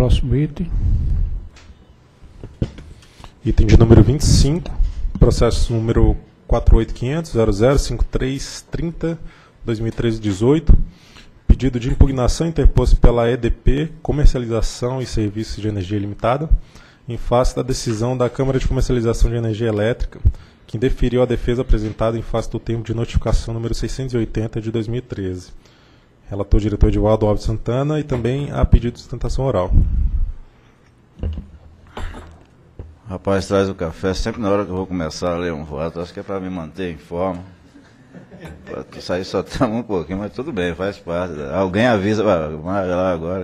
Próximo item. Item de número 25, processo número 48500005330/2013-18, pedido de impugnação interposto pela EDP Comercialização e Serviços de Energia Limitada, em face da decisão da Câmara de Comercialização de Energia Elétrica, que indeferiu a defesa apresentada em face do termo de notificação número 680 de 2013. Relator diretor Edivaldo Alves Santana e também a pedido de sustentação oral. Rapaz, traz o café sempre na hora que eu vou começar a ler um voto. Acho que é para me manter em forma. Isso aí só toma um pouquinho, mas tudo bem, faz parte. Alguém avisa, vai lá agora.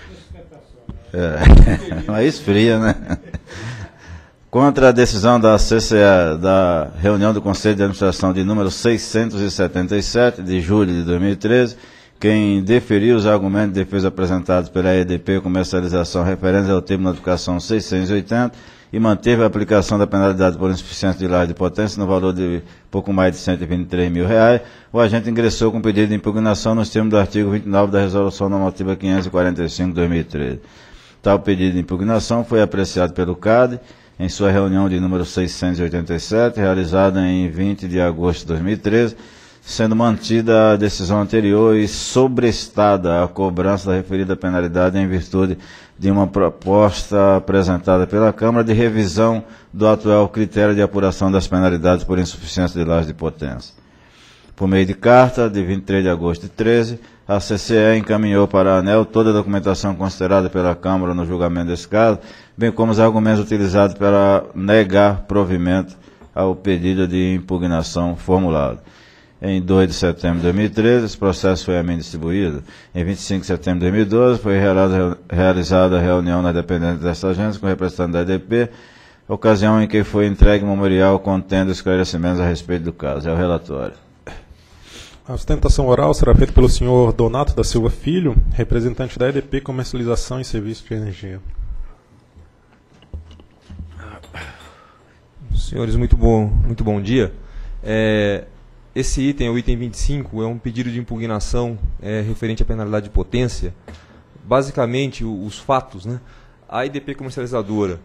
Mas esfria, né? Contra a decisão da CCE da reunião do Conselho de Administração de número 677, de julho de 2013, quem deferiu os argumentos de defesa apresentados pela EDP Comercialização referentes ao termo de notificação 680 e manteve a aplicação da penalidade por insuficiência de laje de potência no valor de pouco mais de R$123 mil, o agente ingressou com pedido de impugnação nos termos do artigo 29 da Resolução Normativa 545 de 2013. Tal pedido de impugnação foi apreciado pelo CAD em sua reunião de número 687, realizada em 20 de agosto de 2013, sendo mantida a decisão anterior e sobrestada a cobrança da referida penalidade em virtude de uma proposta apresentada pela Câmara de revisão do atual critério de apuração das penalidades por insuficiência de laje de potência. Por meio de carta, de 23 de agosto de 13, a CCE encaminhou para a ANEEL toda a documentação considerada pela Câmara no julgamento desse caso, bem como os argumentos utilizados para negar provimento ao pedido de impugnação formulado. Em 2 de setembro de 2013, esse processo foi a mim distribuído. Em 25 de setembro de 2012, foi realizada a reunião na dependência desta agência com representante da EDP, ocasião em que foi entregue um memorial contendo esclarecimentos a respeito do caso. É o relatório. A sustentação oral será feita pelo senhor Donato da Silva Filho, representante da EDP Comercialização e Serviços de Energia. Senhores, muito bom dia. Esse item, o item 25, é um pedido de impugnação referente à penalidade de potência. Basicamente, os fatos, né? A EDP comercializadora,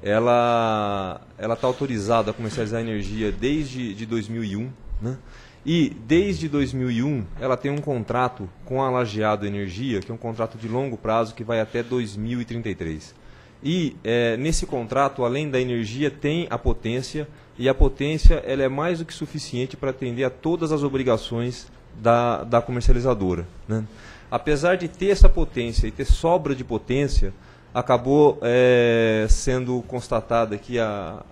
ela está autorizada a comercializar energia desde 2001, né? E desde 2001 ela tem um contrato com a Lajeado Energia, que é um contrato de longo prazo que vai até 2033. E nesse contrato, além da energia, tem a potência, e a potência ela é mais do que suficiente para atender a todas as obrigações da comercializadora, né? Apesar de ter essa potência e ter sobra de potência, acabou sendo constatada que a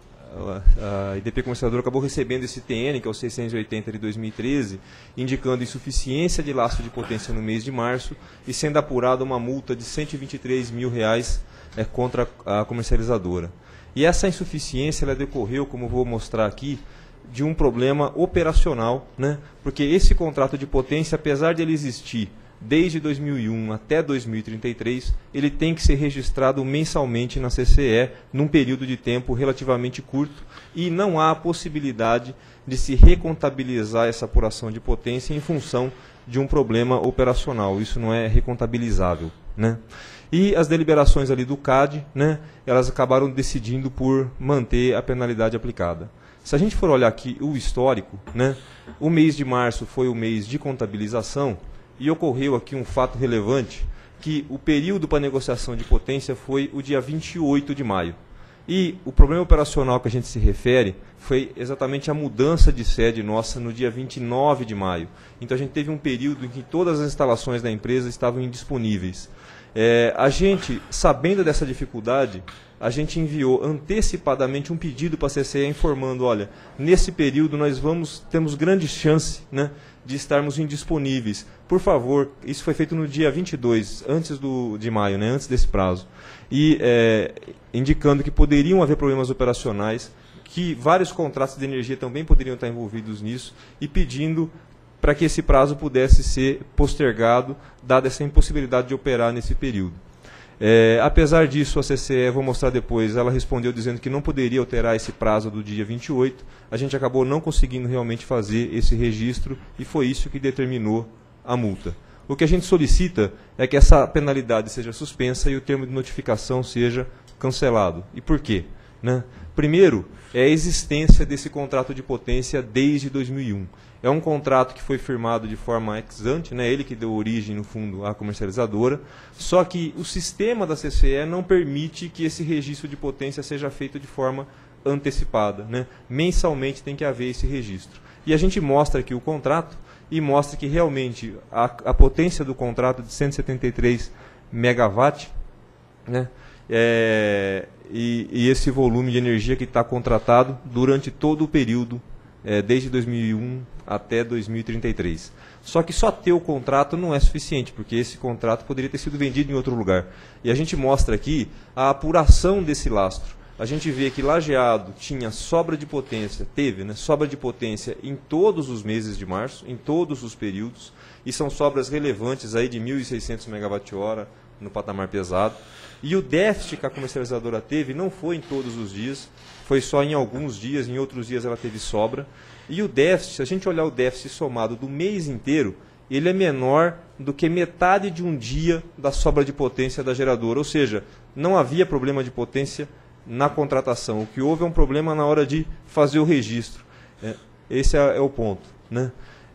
EDP Comercializadora acabou recebendo esse TN, que é o 680 de 2013, indicando insuficiência de lastro de potência no mês de março e sendo apurada uma multa de R$123 mil contra a comercializadora. E essa insuficiência ela decorreu, como vou mostrar aqui, de um problema operacional, né? Porque esse contrato de potência, apesar de ele existir desde 2001 até 2033, ele tem que ser registrado mensalmente na CCE num período de tempo relativamente curto e não há a possibilidade de se recontabilizar essa apuração de potência em função de um problema operacional. Isso não é recontabilizável, né? E as deliberações ali do CAD, né, elas acabaram decidindo por manter a penalidade aplicada. Se a gente for olhar aqui o histórico, né, o mês de março foi o mês de contabilização, e ocorreu aqui um fato relevante, que o período para negociação de potência foi o dia 28 de maio. E o problema operacional que a gente se refere foi exatamente a mudança de sede nossa no dia 29 de maio. Então a gente teve um período em que todas as instalações da empresa estavam indisponíveis. A gente, sabendo dessa dificuldade, a gente enviou antecipadamente um pedido para a CCE informando, olha, nesse período nós temos grande chance, né, de estarmos indisponíveis. Por favor, isso foi feito no dia 22, antes de maio, né, antes desse prazo. E indicando que poderiam haver problemas operacionais, que vários contratos de energia também poderiam estar envolvidos nisso, e pedindo para que esse prazo pudesse ser postergado, dada essa impossibilidade de operar nesse período. Apesar disso, a CCE, vou mostrar depois, ela respondeu dizendo que não poderia alterar esse prazo do dia 28, a gente acabou não conseguindo realmente fazer esse registro, e foi isso que determinou a multa. O que a gente solicita é que essa penalidade seja suspensa e o termo de notificação seja cancelado. E por quê? Né? Primeiro, é a existência desse contrato de potência desde 2001. É um contrato que foi firmado de forma ex ante, né? Ele que deu origem, no fundo, à comercializadora, só que o sistema da CCE não permite que esse registro de potência seja feito de forma antecipada. Né? Mensalmente tem que haver esse registro. E a gente mostra aqui o contrato e mostra que realmente a potência do contrato de 173 megawatt, né? E esse volume de energia que está contratado durante todo o período, desde 2001 até 2033. Só que só ter o contrato não é suficiente, porque esse contrato poderia ter sido vendido em outro lugar. E a gente mostra aqui a apuração desse lastro. A gente vê que Lajeado tinha sobra de potência, teve, né, sobra de potência em todos os meses de março, em todos os períodos, e são sobras relevantes aí de 1.600 MWh no patamar pesado. E o déficit que a comercializadora teve não foi em todos os dias, foi só em alguns dias, em outros dias ela teve sobra. E o déficit, se a gente olhar o déficit somado do mês inteiro, ele é menor do que metade de um dia da sobra de potência da geradora. Ou seja, não havia problema de potência na contratação. O que houve é um problema na hora de fazer o registro. Esse é o ponto. Né?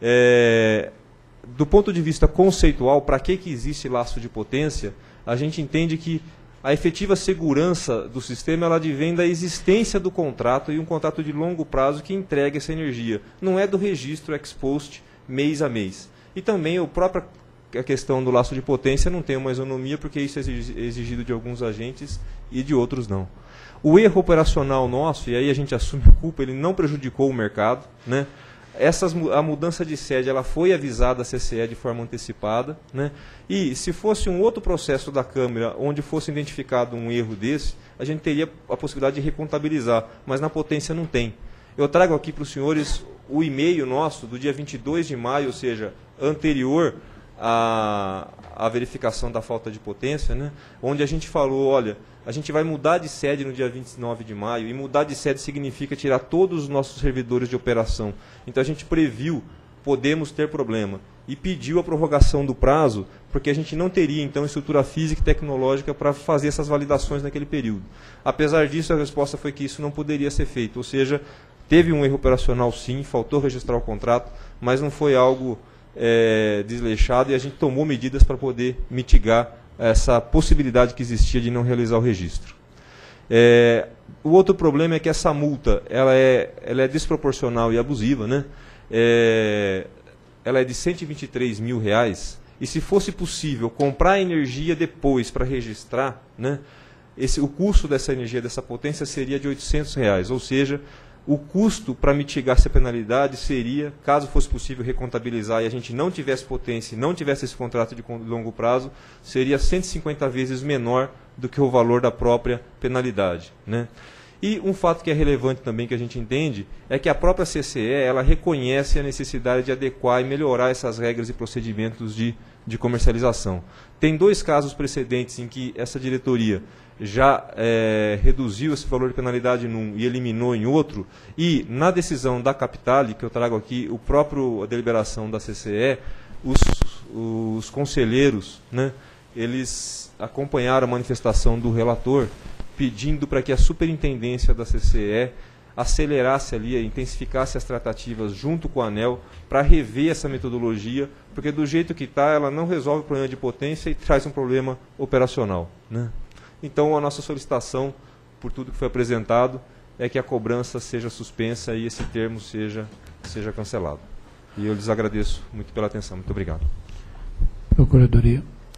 Do ponto de vista conceitual, para que existe laço de potência, a gente entende que a efetiva segurança do sistema ela advém da existência do contrato e um contrato de longo prazo que entrega essa energia. Não é do registro ex post, mês a mês. E também a questão do laço de potência não tem uma isonomia, porque isso é exigido de alguns agentes e de outros não. O erro operacional nosso, e aí a gente assume a culpa, ele não prejudicou o mercado, né? A mudança de sede ela foi avisada à CCE de forma antecipada, né? E se fosse um outro processo da Câmara onde fosse identificado um erro desse, a gente teria a possibilidade de recontabilizar, mas na potência não tem. Eu trago aqui para os senhores o e-mail nosso do dia 22 de maio, ou seja, anterior à verificação da falta de potência, né? Onde a gente falou, olha, a gente vai mudar de sede no dia 29 de maio, e mudar de sede significa tirar todos os nossos servidores de operação. Então a gente previu, podemos ter problema, e pediu a prorrogação do prazo, porque a gente não teria então estrutura física e tecnológica para fazer essas validações naquele período. Apesar disso, a resposta foi que isso não poderia ser feito, ou seja, teve um erro operacional sim, faltou registrar o contrato, mas não foi algo desleixado, e a gente tomou medidas para poder mitigar essa possibilidade que existia de não realizar o registro. O outro problema é que essa multa ela é desproporcional e abusiva, né? Ela é de R$123 mil, e se fosse possível comprar energia depois para registrar, né, o custo dessa energia, dessa potência, seria de R$800, ou seja, o custo para mitigar essa penalidade seria, caso fosse possível recontabilizar e a gente não tivesse potência e não tivesse esse contrato de longo prazo, seria 150 vezes menor do que o valor da própria penalidade. Né? E um fato que é relevante também, que a gente entende, é que a própria CCE ela reconhece a necessidade de adequar e melhorar essas regras e procedimentos de comercialização. Tem 2 casos precedentes em que essa diretoria já reduziu esse valor de penalidade num e eliminou em outro, e na decisão da Capitale, que eu trago aqui, a deliberação da CCE, os conselheiros, né, eles acompanharam a manifestação do relator, pedindo para que a superintendência da CCE acelerasse ali, intensificasse as tratativas junto com a ANEEL para rever essa metodologia, porque do jeito que está, ela não resolve o problema de potência e traz um problema operacional. Né? Então, a nossa solicitação, por tudo que foi apresentado, é que a cobrança seja suspensa e esse termo seja cancelado. E eu lhes agradeço muito pela atenção. Muito obrigado. Procuradoria.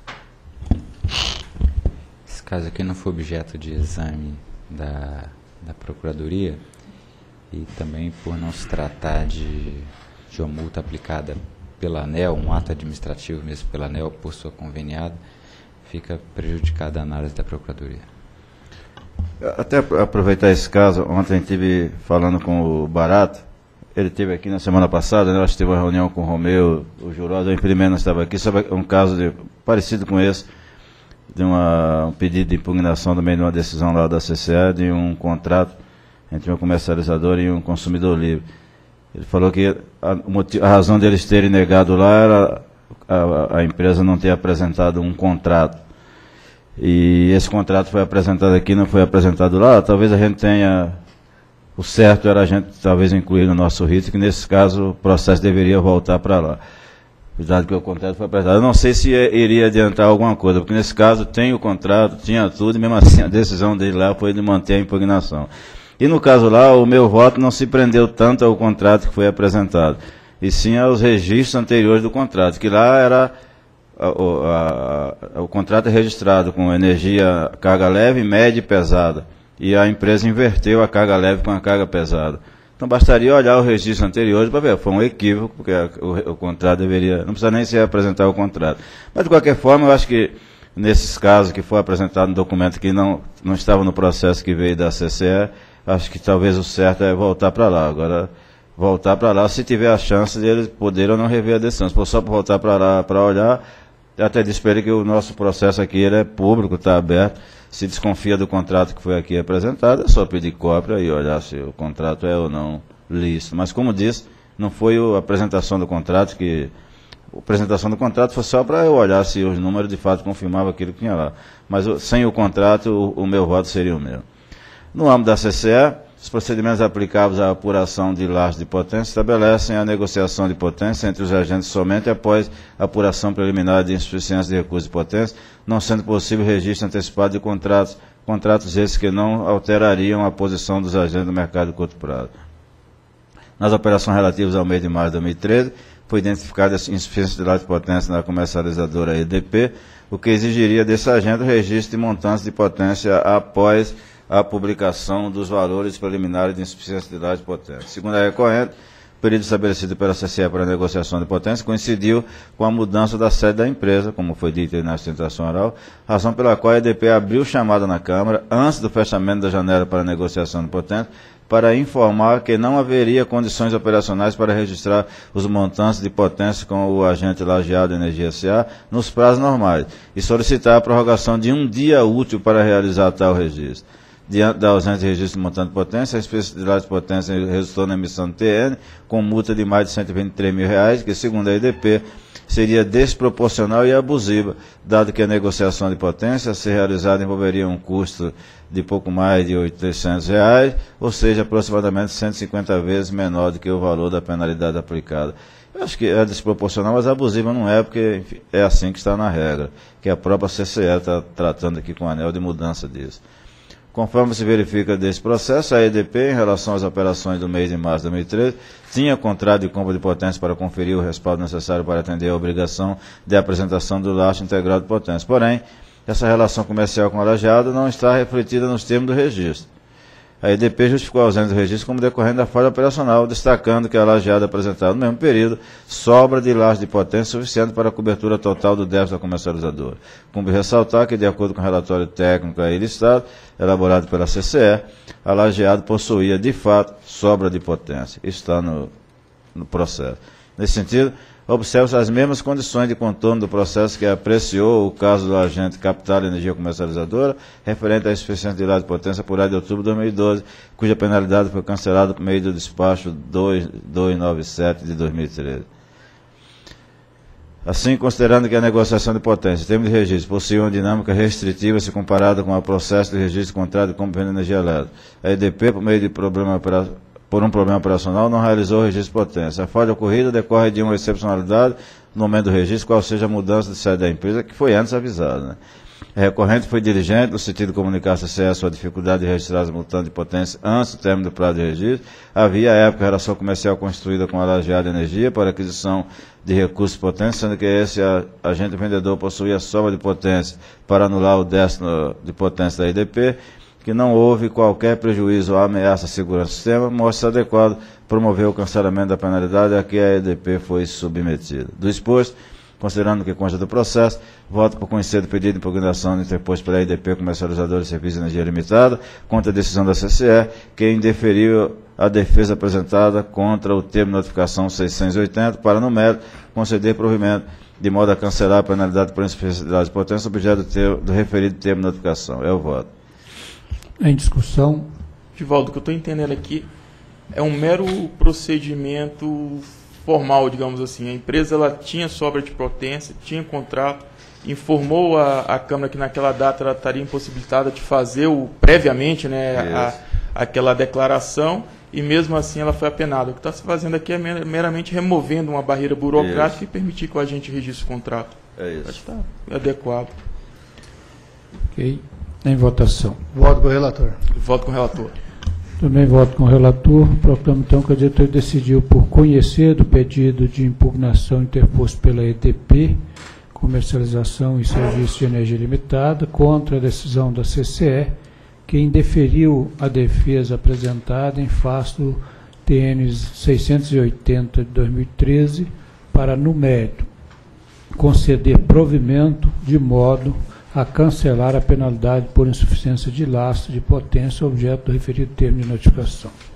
Esse caso aqui não foi objeto de exame da Procuradoria, e também por não se tratar de uma multa aplicada pela ANEEL, um ato administrativo mesmo pela ANEEL, por sua conveniada, fica prejudicada a análise da Procuradoria. Até aproveitar esse caso, ontem a gente estive falando com o Barato, ele esteve aqui na semana passada, né, nós tivemos uma reunião com o Romeu, o Jurosa, o Imprimento estava aqui, sobre um caso parecido com esse, de um pedido de impugnação também de uma decisão lá da CCE, de um contrato entre um comercializador e um consumidor livre. Ele falou que a razão deles terem negado lá era a empresa não ter apresentado um contrato. E esse contrato foi apresentado aqui, não foi apresentado lá. Talvez a gente tenha... O certo era a gente talvez incluir no nosso rito, que nesse caso o processo deveria voltar para lá. Dado que o contrato foi apresentado. Eu não sei se iria adiantar alguma coisa, porque nesse caso tem o contrato, tinha tudo, e mesmo assim a decisão dele lá foi de manter a impugnação. E no caso lá, o meu voto não se prendeu tanto ao contrato que foi apresentado, e sim aos registros anteriores do contrato, que lá era o contrato é registrado com energia, carga leve, média e pesada, e a empresa inverteu a carga leve com a carga pesada. Então bastaria olhar o registro anterior para ver, foi um equívoco, porque o contrato deveria, não precisa nem se apresentar o contrato. Mas de qualquer forma, eu acho que nesses casos que foi apresentado um documento que não estava no processo que veio da CCE, acho que talvez o certo é voltar para lá. Agora, voltar para lá se tiver a chance de eles poderem ou não rever a decisão. Se for só para voltar para lá para olhar, eu até disse para ele que o nosso processo aqui ele é público, está aberto. Se desconfia do contrato que foi aqui apresentado, é só pedir cópia e olhar se o contrato é ou não lícito. Mas, como disse, não foi a apresentação do contrato que... A apresentação do contrato foi só para eu olhar se os números de fato confirmavam aquilo que tinha lá. Mas sem o contrato, o meu voto seria o meu. No âmbito da CCE, os procedimentos aplicáveis à apuração de lastro de potência estabelecem a negociação de potência entre os agentes somente após a apuração preliminar de insuficiência de recursos de potência, não sendo possível registro antecipado de contratos esses que não alterariam a posição dos agentes do mercado de curto prazo. Nas operações relativas ao mês de março de 2013, foi identificada a insuficiência de lastro de potência na comercializadora EDP, o que exigiria desse agente o registro de montantes de potência após a publicação dos valores preliminares de insuficiência de lastro de potência. Segundo a recorrente, o período estabelecido pela CCE para a negociação de potência coincidiu com a mudança da sede da empresa, como foi dito na sustentação oral, razão pela qual a EDP abriu chamada na Câmara, antes do fechamento da janela para a negociação de potência, para informar que não haveria condições operacionais para registrar os montantes de potência com o agente Lajeado Energia S.A. nos prazos normais e solicitar a prorrogação de um dia útil para realizar tal registro. Diante da ausência de registro de montante de potência, a especificidade de potência resultou na emissão de TN, com multa de mais de R$ 123 mil, que, segundo a EDP, seria desproporcional e abusiva, dado que a negociação de potência, a ser realizada, envolveria um custo de pouco mais de R$ 800, ou seja, aproximadamente 150 vezes menor do que o valor da penalidade aplicada. Eu acho que é desproporcional, mas abusiva não é, porque enfim, é assim que está na regra, que a própria CCE está tratando aqui com o ANEEL de mudança disso. Conforme se verifica desse processo, a EDP, em relação às operações do mês de março de 2013, tinha contrato de compra de potência para conferir o respaldo necessário para atender a obrigação de apresentação do lastro integrado de potência. Porém, essa relação comercial com o Lajeado não está refletida nos termos do registro. A EDP justificou a ausência do registro como decorrente da falha operacional, destacando que a Lajeado apresentava no mesmo período sobra de lastro de potência suficiente para a cobertura total do déficit da comercializadora. Cumpre ressaltar que, de acordo com o relatório técnico aí listado, elaborado pela CCE, a Lajeado possuía, de fato, sobra de potência. Isso está no processo. Nesse sentido, observa-se as mesmas condições de contorno do processo que apreciou o caso do agente Capital Energia Comercializadora, referente à insuficiência de lastro de potência apurada de outubro de 2012, cuja penalidade foi cancelada por meio do despacho 2297 de 2013. Assim, considerando que a negociação de potência em termos de registro possui uma dinâmica restritiva se comparada com o processo de registro de contrato de compra de energia elétrica, a EDP, por meio de por um problema operacional, não realizou o registro de potência. A falha ocorrida decorre de uma excepcionalidade no momento do registro, qual seja a mudança de sede da empresa, que foi antes avisada. Né? A recorrente foi diligente, no sentido de comunicar à CCE a sua dificuldade de registrar as montantes de potência antes do término do prazo de registro. Havia, à época, relação comercial constituída com a Lajeado Energia para aquisição de recursos de potência, sendo que esse agente vendedor possuía sobra de potência para anular o déficit de potência da EDP, que não houve qualquer prejuízo ou ameaça à segurança do sistema, mostra adequado promover o cancelamento da penalidade a que a EDP foi submetida. Do exposto, considerando que consta do processo, voto por conhecer do pedido de impugnação interposto pela EDP Comercializadora de Serviços de Energia Limitada contra a decisão da CCE, que indeferiu a defesa apresentada contra o termo de notificação 680 para, no mérito, conceder provimento de modo a cancelar a penalidade por insuficiência de potência objeto do referido termo de notificação. É o voto. Em discussão. Givaldo, o que eu estou entendendo aqui é um mero procedimento formal, digamos assim. A empresa ela tinha sobra de potência, tinha contrato, informou a Câmara que naquela data ela estaria impossibilitada de fazer previamente, né, aquela declaração, e mesmo assim ela foi apenada. O que está se fazendo aqui é meramente removendo uma barreira burocrática e permitir que o agente registre o contrato. É isso. Acho que está adequado. Ok. Em votação. Voto com o relator. Voto com o relator. Também voto com o relator. Proclamo então que a diretoria decidiu por conhecer do pedido de impugnação interposto pela EDP, Comercialização e Serviços de Energia Limitada, contra a decisão da CCE, que indeferiu a defesa apresentada em face do TN 680 de 2013 para, no mérito, conceder provimento de modo a cancelar a penalidade por insuficiência de lastro de potência objeto do referido termo de notificação.